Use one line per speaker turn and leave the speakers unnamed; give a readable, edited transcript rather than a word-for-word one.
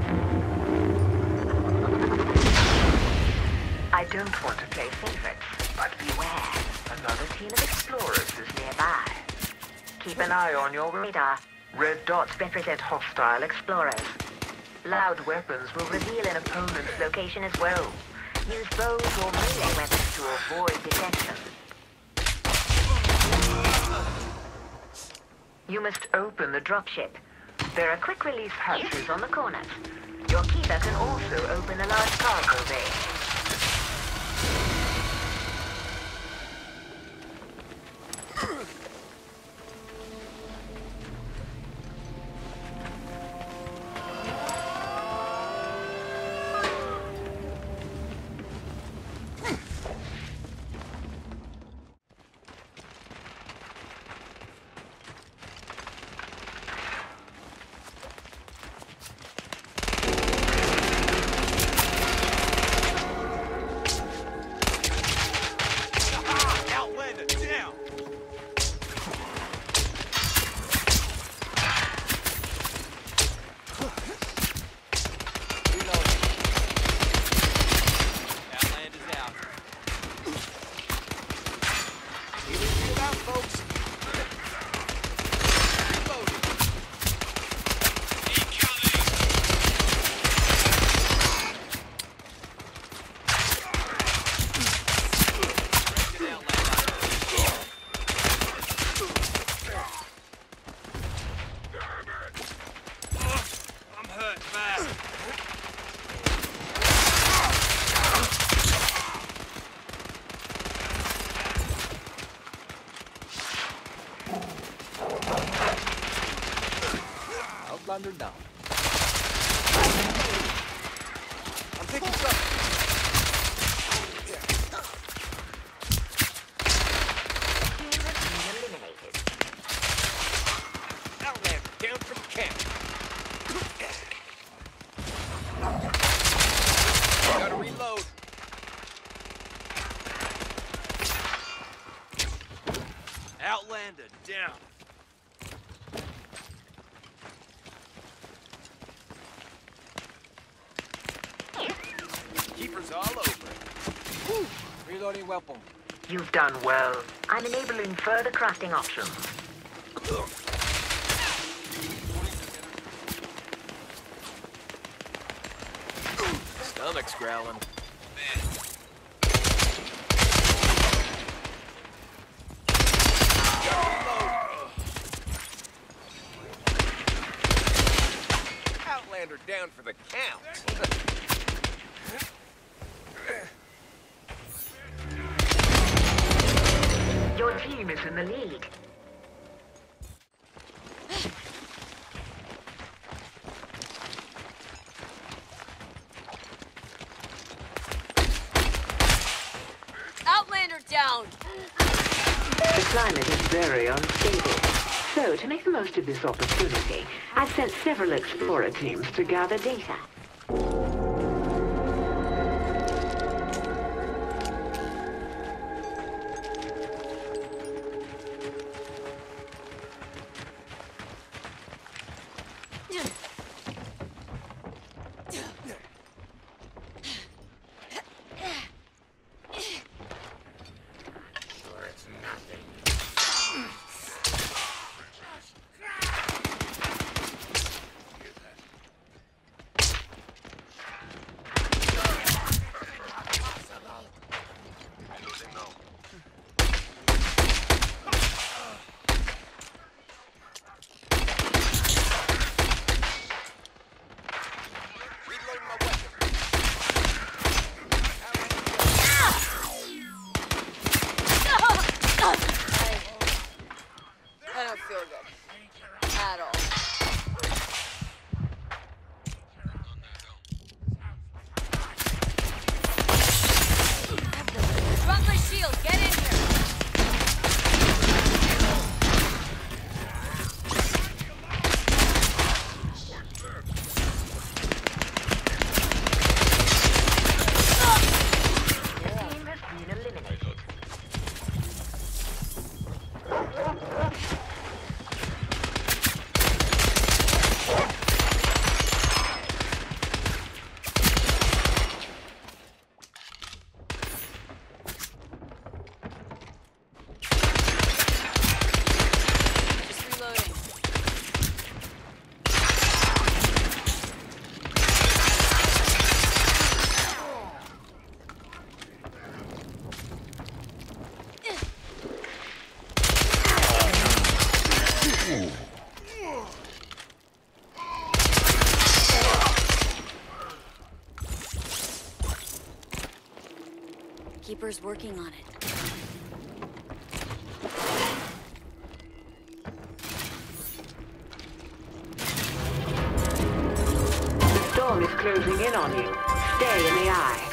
I don't want to play favorites, but beware. Another team of explorers is nearby. Keep an eye on your radar. Red dots represent hostile explorers. Loud weapons will reveal an opponent's location as well. Use bows or melee weapons to avoid detection. You must open the dropship. There are quick-release hatches on the corners. Your keeper can also open a large cargo bay.
Outlander down. I'm taking some.
Eliminated.
Outlander down from camp. Gotta reload. Outlander down. Keepers all over. Woo. Reloading weapon.
You've done well. I'm enabling further crafting options.
Stomach's growling. Outlander down for the count.
Your team is in the lead.
Outlander down!
The climate is very unstable. So, to make the most of this opportunity, I've sent several explorer teams to gather data.
Keeper's working on it.
The storm is closing in on you. Stay in the eye.